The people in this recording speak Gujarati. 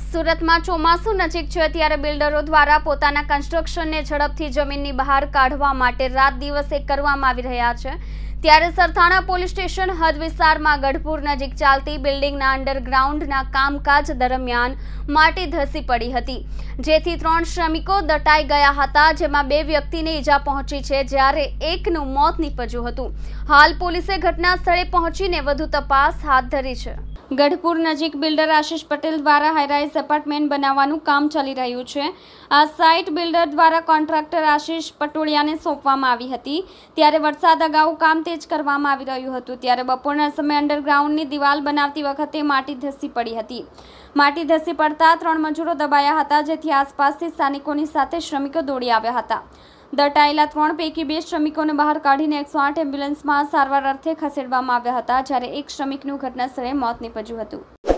સુરતમાં ચોમાસું નજીક છે ત્યારે બિલ્ડરો દ્વારા પોતાના કન્સ્ટ્રક્શનને ઝડપથી જમીનની બહાર કાઢવા માટે રાત દિવસ એક કરવામાં આવી રહ્યા છે। ત્યારે સરથાણા પોલીસ સ્ટેશન હદ વિસ્તારમાં ગઢપુર નજીક ચાલતી બિલ્ડિંગના અંડરગ્રાઉન્ડના કામકાજ દરમિયાન માટી ધસી પડી હતી, જેથી 3 શ્રમિકો દટાઈ ગયા હતા, જેમાં 2 વ્યક્તિને ઈજા પહોંચી છે જ્યારે એકનું મોત નીપજ્યું હતું। હાલ પોલીસે ઘટના સ્થળે પહોંચીને વધુ તપાસ હાથ ધરી છે। ગઢપુર નજીક બિલ્ડર આશિષ પટેલ દ્વારા હાઈરાઇઝ એપાર્ટમેન્ટ બનાવવાનું કામ ચાલી રહ્યું છે। આ સાઇટ બિલ્ડર દ્વારા કોન્ટ્રાક્ટર આશિષ પટોળિયાને સોંપવામાં આવી હતી। ત્યારે વરસાદ અગાઉ કામ તેજ કરવામાં આવી રહ્યું હતું, ત્યારે બપોરના સમયે અંડરગ્રાઉન્ડની દિવાલ બનાવતી વખતે માટી ધસી પડી હતી। માટી ધસી પડતા 3 મજૂરો દબાયા હતા, જેથી આસપાસથી સ્થાનિકોની સાથે શ્રમિકો દોડી આવ્યા હતા। દટાયેલા 3 પૈકી 2 શ્રમિકોને બહાર કાઢીને 108 એમ્બ્યુલન્સમાં સારવાર અર્થે ખસેડવામાં આવ્યા હતા, જ્યારે એક શ્રમિકનું ઘટના સ્થળે મોત નીપજ્યું હતું।